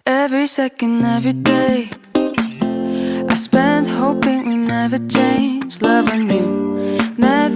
Every second, every day, I spend hoping we never change. Loving you never